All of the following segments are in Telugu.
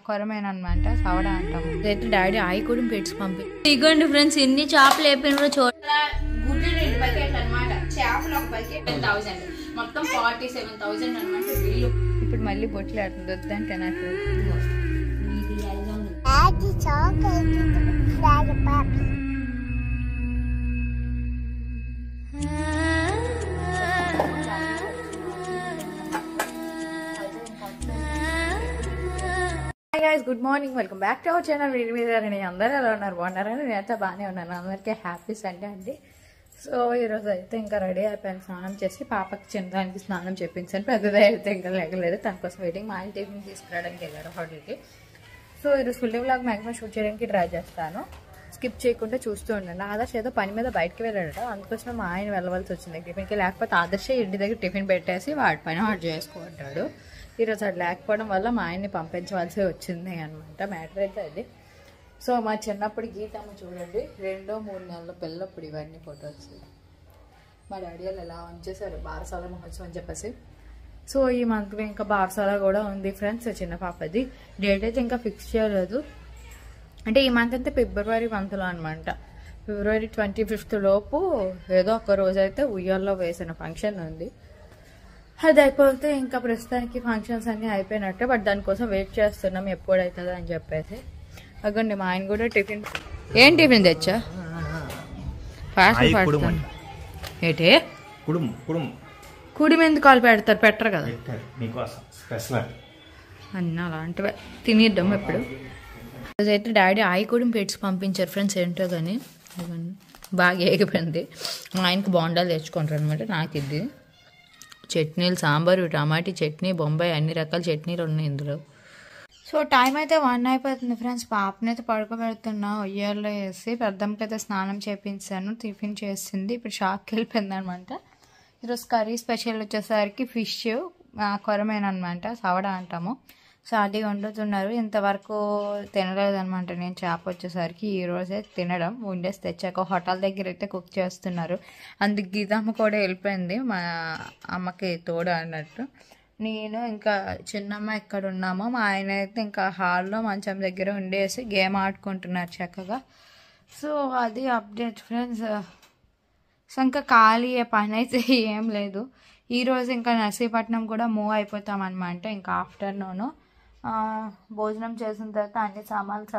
కొరమేనమాట సవడ అంటాము. అయితే డాడీ ఆయి కూడా పెట్టి పంపి ఇగోండి ఫ్రెండ్స్ ఎన్ని చేపలు వేపినో చూడండి. గుడ్లు 2 బకెట్లు అనమాట, చేపలు 1 బకెట్ 10,000, మొత్తం 47,000 అనమాట బిల్లు. ఇప్పుడు మళ్ళీ బొట్లు ఆడుతుంది వద్దంటే నాకు guys, good morning, welcome back to our channel. అందరూ ఎలా ఉన్నారు, బాగున్నారని నేనైతే బాగానే ఉన్నాను. అందరికీ హ్యాపీ సండే అండి. సో ఈరోజు అయితే ఇంకా రెడీ అయిపోయాను, స్నానం చేసి పాపకి చిన్నదానికి స్నానం చెప్పించాను. పెద్దదే అయితే ఇంకా లేకలేదు, తన కోసం వెయిటింగ్. మా ఆయన టిఫిన్ తీసుకురావడానికి వెళ్ళారు హోటల్కి. సో ఈరోజు ఫుల్ వ్లాగ్ మ్యాక్సిమం షూట్ చేయడానికి ట్రై చేస్తాను, స్కిప్ చేయకుండా చూస్తూ ఉండండి. ఆదర్శ్ ఏదో పని మీద బయటకు వెళ్ళాడట, అందుకోసమే మా ఆయన వెళ్ళవలసి వచ్చింది టిఫిన్కి. లేకపోతే ఆదర్శే ఇంటి దగ్గర టిఫిన్ పెట్టేసి వాడి పైన వాడు చేసుకుంటాడు. ఈరోజు అది లేకపోవడం వల్ల మా ఆయన్ని పంపించవలసి వచ్చింది అనమాట. మ్యాటర్ అయితే అది. సో మా చిన్నప్పుడు గీతమ్మ చూడండి, 2-3 నెలల పిల్లప్పుడు ఇవన్నీ ఫొటోస్ మా డాడీ వాళ్ళు ఎలా ఉంచేశారు, బారసాల మహోత్సవం అని చెప్పేసి. సో ఈ మంత్లో ఇంకా బారసాల కూడా ఉంది ఫ్రెండ్స్, చిన్న పాపది. డేట్ అయితే ఇంకా ఫిక్స్ చేయలేదు. అంటే ఈ మంత్ అయితే ఫిబ్రవరి మంత్లో అనమాట. ఫిబ్రవరి 25th లోపు ఏదో ఒక రోజు అయితే ఉయ్యాల్లో వేసిన ఫంక్షన్ ఉంది. అది అయిపోతే ఇంకా ప్రస్తుతానికి ఫంక్షన్స్ అన్నీ అయిపోయినట్టే. బట్ దానికోసం వెయిట్ చేస్తున్నాం ఎప్పుడవుతుందో అని చెప్పేసి. అగండి మా ఆయన కూడా టిఫిన్. ఏం టిఫిన్ తెచ్చా? ఏంటి కుడి మీద కాలు పెడతారు, పెట్టరు కదా అన్నీ అలాంటివే తినేద్దాం ఎప్పుడు. అయితే డాడీ ఆయి కూడా పెట్టి పంపించారు ఫ్రెండ్స్, ఏంటో కానీ బాగా ఏగిపోయింది. ఆయనకి బోండాలు తెచ్చుకుంటారు అనమాట, నాకు ఇది చట్నీలు, సాంబారు, టమాటీ చట్నీ, బొంబాయి, అన్ని రకాల చట్నీలు ఉన్నాయి ఇందులో. సో టైం అయితే 1 అయిపోతుంది ఫ్రెండ్స్. పాపని అయితే పడుకోబెడుతున్నా ఉయ్యాల్లో వేసి. పెద్దమ్మకి అయితే స్నానం చేయించాను, టిఫిన్ చేసింది, ఇప్పుడు షాప్కి వెళ్ళిపోయింది అనమాట. ఈరోజు కర్రీ స్పెషల్ వచ్చేసరికి ఫిష్ కొరమేనమాట, సవడ అంటాము. సో అది వండుతున్నారు. ఇంతవరకు తినలేదనమాట నేను చేప వచ్చేసరికి. ఈరోజే తినడం, వండేసి తెచ్చాక హోటల్ దగ్గర అయితే కుక్ చేస్తున్నారు. అందుకు గీతమ్మ కూడా వెళ్ళిపోయింది మా అమ్మకి తోడు అన్నట్టు. నేను ఇంకా చిన్నమ్మ ఎక్కడ ఉన్నామో, మా ఆయన అయితే ఇంకా హాల్లో మంచం దగ్గర ఉండేసి గేమ్ ఆడుకుంటున్నారు చక్కగా. సో అది అప్డేట్ ఫ్రెండ్స్. సో ఇంకా ఖాళీ పని అయితే ఏం లేదు. ఈరోజు ఇంకా నర్సీపట్నం కూడా మూవ్ అయిపోతాం అనమాట. ఇంకా ఆఫ్టర్నూను భోజనం చేసిన తర్వాత అన్ని సామాన్లు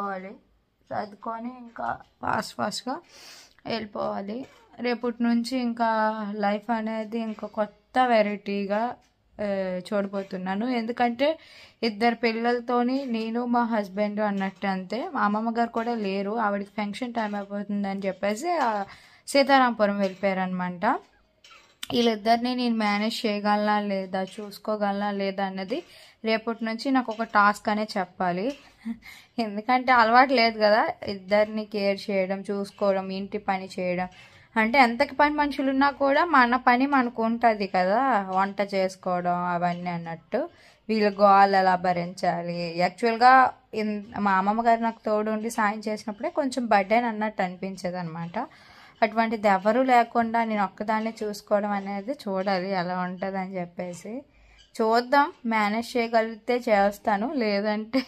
సర్దుకొని ఇంకా ఫాస్ట్గా వెళ్ళిపోవాలి. రేపటి నుంచి ఇంకా లైఫ్ అనేది ఇంకా కొత్త వెరైటీగా చూడబోతున్నాను. ఎందుకంటే 2 పిల్లలతోని నేను మా హస్బెండ్ అన్నట్టు అంతే. మా అమ్మమ్మ గారు కూడా లేరు, ఆవిడకి ఫంక్షన్ టైం అయిపోతుంది అని చెప్పేసి సీతారాంపురం వెళ్ళిపోయారనమాట. వీళ్ళిద్దరిని నేను మేనేజ్ చేయగలనా లేదా, చూసుకోగలనా లేదా అన్నది రేపటి నుంచి నాకు ఒక టాస్క్ అనే చెప్పాలి. ఎందుకంటే అలవాటు లేదు కదా ఇద్దరిని కేర్ చేయడం, చూసుకోవడం, ఇంటి పని చేయడం. అంటే ఎంతకి పని మనుషులు ఉన్నా కూడా మన పని మనకు ఉంటుంది కదా, వంట చేసుకోవడం అవన్నీ అన్నట్టు. వీళ్ళ గోళ్ళు ఎలా భరించాలి. యాక్చువల్గా మా అమ్మమ్మ గారు నాకు తోడు ఉండి సాయం చేసినప్పుడే కొంచెం బర్డెన్ అన్నట్టు అనిపించేది అనమాట. అటువంటిది ఎవరూ లేకుండా నేను ఒక్కదాన్ని చూసుకోవడం అనేది చూడాలి ఎలా ఉంటుంది అని చెప్పేసి. చూద్దాం, మేనేజ్ చేయగలిగితే చేస్తాను, లేదంటే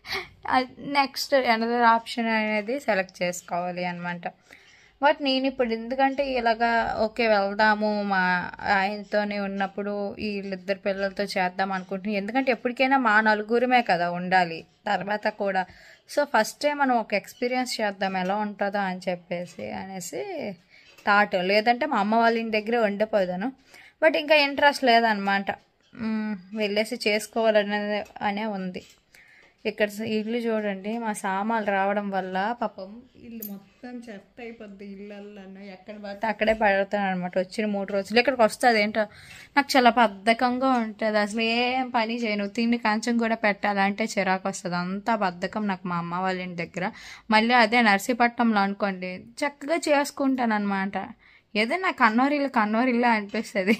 నెక్స్ట్ అనదర్ ఆప్షన్ అనేది సెలెక్ట్ చేసుకోవాలి అనమాట. బట్ నేను ఇప్పుడు ఎందుకంటే ఇలాగా ఓకే వెళ్దాము మా ఆయనతోనే ఉన్నప్పుడు వీళ్ళిద్దరు పిల్లలతో చేద్దాం అనుకుంటున్నాను. ఎందుకంటే ఎప్పటికైనా మా నలుగురమే కదా ఉండాలి తర్వాత కూడా. సో ఫస్టే మనం ఒక ఎక్స్పీరియన్స్ చేద్దాం ఎలా ఉంటుందో అని చెప్పేసి అనేసి థాట్. లేదంటే మా అమ్మ వాళ్ళ ఇంటి దగ్గరే ఉండిపోదాను. బట్ ఇంకా ఇంట్రెస్ట్ లేదనమాట, వెళ్ళేసి చేసుకోవాలనే ఉంది. ఇక్కడ ఇల్లు చూడండి, మా సామాన్లు రావడం వల్ల పాపం ఇల్లు మొత్తం చెత్త అయిపోద్ది. ఇళ్ళల్లో ఎక్కడ పడితే అక్కడే పడతాను అనమాట. వచ్చిన 3 రోజులు ఇక్కడికి వస్తుంది. ఏంటో నాకు చాలా బద్ధకంగా ఉంటుంది, అసలు ఏం పని చేయను. తిండి కంచం కూడా పెట్టాలంటే చిరాకు వస్తుంది, అంతా బద్ధకం నాకు మా అమ్మ వాళ్ళ ఇంటి దగ్గర. మళ్ళీ అదే నర్సీపట్నంలో అనుకోండి చక్కగా చేసుకుంటాను అనమాట. ఏదైనా కన్నోరిల్లా అనిపిస్తుంది.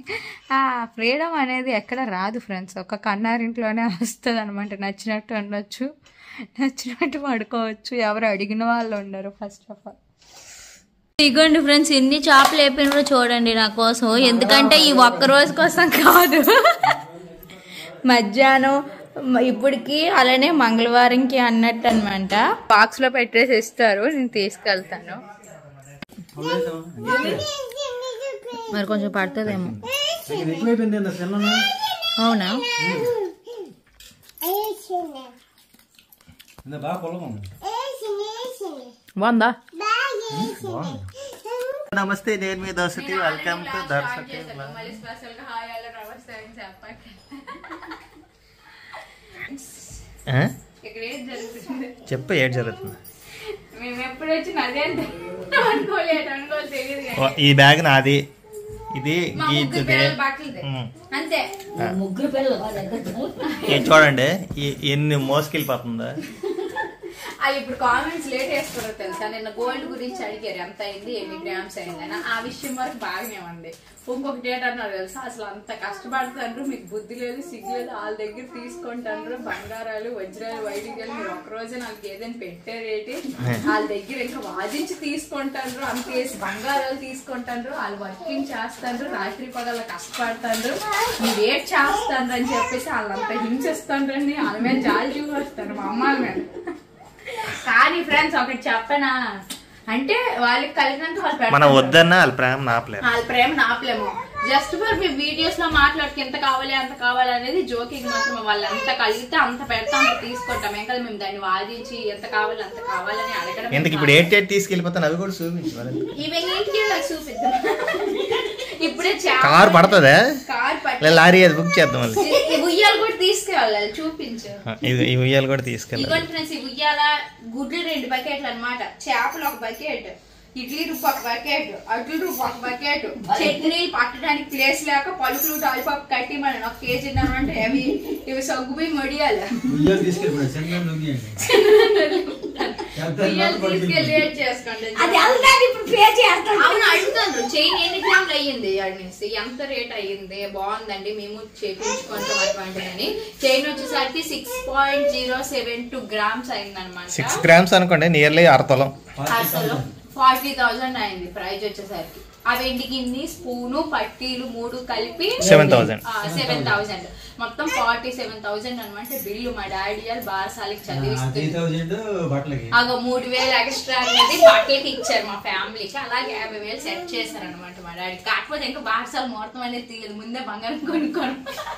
ఆ ఫ్రీడమ్ అనేది ఎక్కడ రాదు ఫ్రెండ్స్, ఒక కన్నారింట్లోనే వస్తుంది అనమాట. నచ్చినట్టు ఉండొచ్చు, నచ్చినట్టు పడుకోవచ్చు, ఎవరు అడిగిన వాళ్ళు ఉండరు ఫస్ట్ ఆఫ్ ఆల్. ఇగోండి ఫ్రెండ్స్ ఎన్ని చేపలు వేపినో చూడండి నా కోసం. ఎందుకంటే ఈ ఒక్క రోజు కోసం కాదు, మధ్యాహ్నం ఇప్పటికి అలానే మంగళవారంకి అన్నట్టు అనమాట. బాక్స్ లో పెట్టేసి ఇస్తారు, నేను తీసుకెళ్తాను. మరి కొంచెం పడుతుందేమో. అవునా? బాగుందా? నమస్తే, నేను మీ దర్శకి. Welcome to దర్శకి. చెప్పు, ఏం జరుగుతుంది? ఈ బ్యాగ్ నాది, ఇది చూడండి ఎన్ని మోసుకెళ్ళిపోతుందా. వాళ్ళు ఇప్పుడు కామెంట్స్ లేట్ వేసుకోరో తెలుసా. నిన్న గోల్డ్ గురించి అడిగారు, ఎంత అయింది, ఎన్ని గ్రామ్స్ అయిందని. ఆ విషయం వరకు బాగానే ఉంది. ఇంకొకటి ఏంటన్నారు తెలుసా, అసలు అంత కష్టపడుతుండ్రు, మీకు బుద్ధి లేదు, సిగ్గు లేదు, వాళ్ళ దగ్గర తీసుకుంటారు బంగారాలు వజ్రాలు వైదికాలు. మీరు ఒక్కరోజే నాకు ఏదైనా పెట్టారేటి, వాళ్ళ దగ్గర ఇంకా వాదించి తీసుకుంటారు, అంతేసి బంగారాలు తీసుకుంటారు. వాళ్ళు వర్కింగ్ చేస్తారు, రాత్రి పగల కష్టపడతారు, మీరు ఏడ్ చేస్తారు అని చెప్పేసి వాళ్ళంతా హింసిస్తాండ్రని వాళ్ళ మీద జాలి చూపిస్తారు, మా అమ్మాయిల మీద. కానీ ఫ్రెండ్స్ ఒకటి చెప్పనా, అంటే వాళ్ళకి కలిగినంత వాళ్ళు వద్దన్నా వాళ్ళ ప్రేమ నాపలేము. జస్ట్ ఫర్ మీ వీడియోస్ లో మాట్లాడుకు ఎంత కావాలి అంత కావాలి అనేది జోకింగ్ మాత్రం. వాళ్ళు ఎంత కలిగితే అంత పెడతాం, అంత తీసుకుంటాం. ఏం కదా మేము దాన్ని వాదించి ఎంత కావాలి అంత కావాలని అడగడం. ఎందుకు ఇప్పుడు ఏంటి తీసుకెళ్ళిపోతాను, అవి కూడా చూపించాలి. ఇవి చూపిద్దాం. ఇప్పుడే కార్ పడుతుందా, లారీ అది బుక్ చేద్దాం. ఉయ్యాలు కూడా తీసుకెళ్ళాలి, చూపించు. ఈ ఉయ్యాలు కూడా తీసుకెళ్ళాలి. ఫ్రెండ్స్ ఈ ఉయ్యాల గుడ్లు 2 బకెట్లు అనమాట, చేపలు 1 బకెట్, ఇడ్లీ రుబ్బు 1 బకెట్, అడ్లు రుబ్బు 1 బకెట్, చట్నీలు పట్టడానికి ప్లేస్ లేక పలుకులు టాలిపాపు కట్టి మనం 1 కేజీ అంటే అవి ఇవి సగ్గుబి మొడియాలి. అవును అడుగుతాను, చైన్ ఎన్ని గ్రాములు అయ్యింది అనేసి, ఎంత రేట్ అయ్యింది, బాగుందండి మేము చేయించుకుంటాం అటువంటిదని. చైన్ వచ్చేసరికి 6.072 గ్రామ్స్ అయింది అనమాట. 6 గ్రామ్స్ అనుకోండి, నియర్లీ 1/2 తులం. 40,000 అయింది ప్రైజ్ వచ్చేసరికి. ఆ వెండి గిన్నె, స్పూను, పట్టీలు 3 కలిపి 7,000, మొత్తం 47,000 అనమాట బిల్లు. మా డాడీ వాళ్ళు బారసాలకి చదివిస్తుంది. 3,000 ఎక్స్ట్రా అనేది బట్టలకి ఇచ్చారు మా ఫ్యామిలీకి. అలాగే 50,000 సెట్ చేశారు అనమాట మా డాడీ. కాకపోతే ఇంకా బారసాల ముహూర్తం అనేది తీయదు, ముందే బంగారం కొనుక్కోను.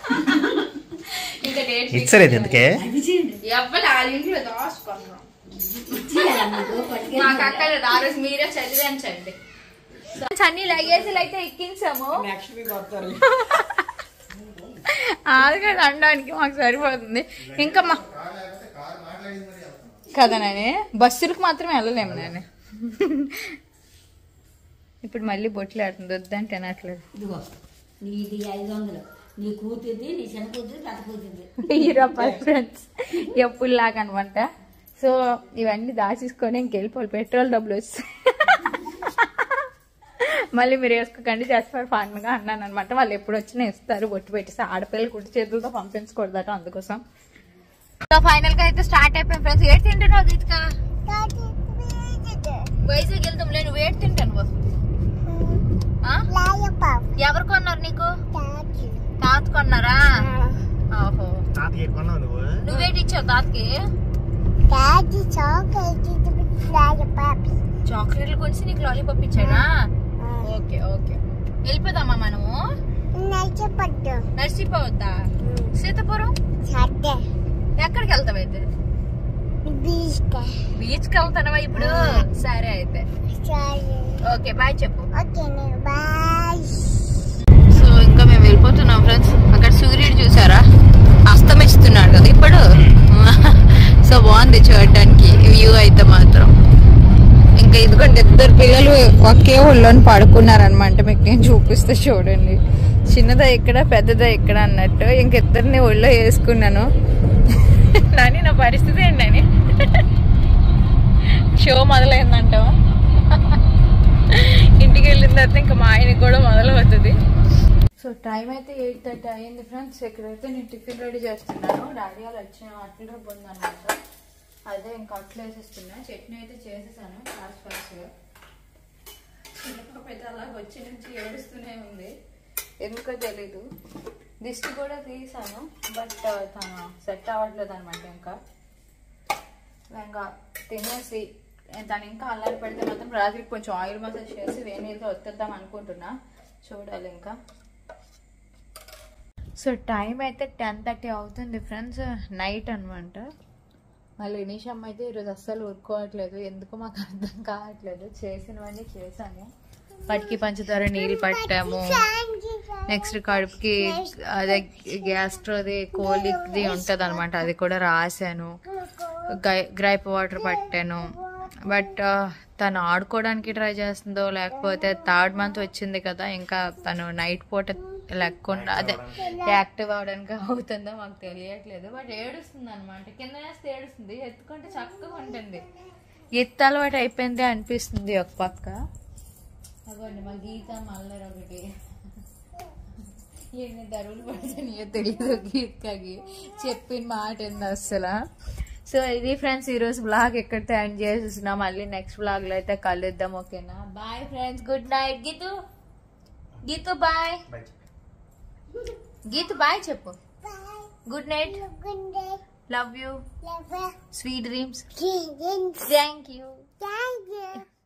ఇంకా డేట్ ఎవ్వరు వాళ్ళ ఇంట్లో దాచుకున్నాం. మాకు అక్కడ ఆ రోజు మీరే చదివించండి. అన్ని లగేజీలు అయితే ఎక్కించాము, ఆదిగా అనడానికి మాకు సరిపోతుంది. ఇంకా మా కదా నాని బస్సులకు మాత్రం వెళ్ళలేము నాని. ఇప్పుడు మళ్ళీ బొట్లు ఆడుతుంది, వద్దంటే అనట్లేదు. ఫ్రెండ్స్ ఎప్పుడు లాగా అనమాట. సో ఇవన్నీ దాచేసుకొని ఇంకెళ్ళిపోవాలి, పెట్రోల్ డబ్బులు వస్తాయి. మళ్ళీ మీరు వేసుకోకండి, జస్ట్ ఫర్ ఫన్ గా అన్నాను అనమాట. వాళ్ళు ఎప్పుడు వచ్చినా ఇస్తారు, బొట్టు పెట్టేసి. ఆడపిల్లలు కుట్టి చేతులతో పంపించకూడదట, అందుకోసం. ఫైనల్ గా అయితే స్టార్ట్ అయిపోయింది ఫ్రెండ్స్. ఏడు తింటున్నావు దీపిక? వైజాగ్ వెళ్తాంలే, నువ్వు ఏడు తింటాను. ఎవరు కొన్నారు నీకు? తాత కొన్నారా? ఓహో, నువ్వేటి ఇచ్చావు తాతకి? చాక్లెట్లు కొనిసి నీకు లాలీపాప్ ఇచ్చానా? ఓకే ఓకే, వెళ్ళిపోదామా మనము? నర్సీపోవద్దా? సీతాపురం ఎక్కడికి వెళ్తావు అయితే? బీచ్ కి వెళ్తానవా ఇప్పుడు? సరే అయితే ఓకే బాయ్ చెప్పు. సో ఇంకా మేము వెళ్ళిపోతున్నాం ఫ్రెండ్స్. అక్కడ సూర్యుడు చూసారా, అస్తమిస్తున్నాడు కదా ఇప్పుడు. సో బాగుంది చూడటానికి వ్యూ అయితే మాత్రం. ఇంకా ఇదిగోండి 2 పిల్లలు ఒకే ఊళ్ళోని పడుకున్నారనమాట. మీకు నేను చూపిస్తే చూడండి, చిన్నదా ఇక్కడ పెద్దదా ఇక్కడ అన్నట్టు. ఇంకిద్దరిని ఒళ్ళో వేసుకున్నాను. నాని నా పరిస్థితి ఏంటని షో మొదలైందంటావా? ఇంటికి వెళ్ళిన తర్వాత ఇంకా మా ఆయనకి కూడా మొదలవుతుంది. సో టైం అయితే 8:30 అయింది ఫ్రెండ్స్. ఇక్కడైతే నేను టిఫిన్ రెడీ చేస్తున్నాను. డాడీ వాళ్ళు వచ్చిన అట్లు రుబ్బు ఉందన్నమాట, అదే ఇంకా అట్లు వేసేస్తున్నా. చట్నీ అయితే చేసేసాను ఫాస్ట్గా. చిన్నపాప అయితే అలాగ వచ్చి నుంచి ఏడుస్తూనే ఉంది, ఎందుకో తెలీదు. దిష్టి కూడా తీసాను, బట్ తను సెట్ అవ్వట్లేదు అనమాట. ఇంకా తినేసి తను ఇంకా అల్లారి పెడితే మాత్రం రాత్రికి కొంచెం ఆయిల్ మసాజ్ చేసి వేడి నీళ్ళతో వత్తేద్దాం అనుకుంటున్నా. చూడాలి ఇంకా. సో టైం అయితే 10:30 అవుతుంది ఫ్రెండ్స్, నైట్ అనమాట. మళ్ళీ నిషామ్ అయితే ఈరోజు అస్సలు ఊరుకోవట్లేదు, ఎందుకు మాకు అర్థం కావట్లేదు. చేసినవన్నీ చేశాను. వాటికి పంచదార నీళ్ళు పట్టాము. నెక్స్ట్ కడుపుకి అదే గ్యాస్ట్రోది కోలిక్ది ఉంటుంది అనమాట, అది కూడా రాశాను. గ్రైప్ వాటర్ పట్టాను. బట్ తను ఆడుకోవడానికి ట్రై చేస్తుందో లేకపోతే 3rd month వచ్చింది కదా, ఇంకా తను నైట్ పూట లేకుండా అదే యాక్టివ్ అవడానికి అవుతుందో మాకు తెలియట్లేదు. బట్ ఏడుస్తుంది అనమాట, కింద వేస్తే ఏడుస్తుంది, ఎత్తుకుంటే చక్కగా ఉంటుంది. ఎత్తు అలవాటు అయిపోయింది అనిపిస్తుంది ఒక పక్క. అవ్వండి మా గీత మల్లర్ ఒకటి ఎన్ని దరువులు పడుతున్నాయో తెలియదు గీతకి, చెప్పిన మాట ఏంది అస్సలు. సో ఇది ఫ్రెండ్స్ ఈరోజు బ్లాగ్ ఎక్కడితో ఎండ్ చేసేసిన. మళ్ళీ నెక్స్ట్ బ్లాగ్ లో అయితే కలుద్దాం, ఓకేనా? Bye friends, good night. Geetu bye. Geetu bye చెప్పు. Good night, love you, sweet dreams, thank you.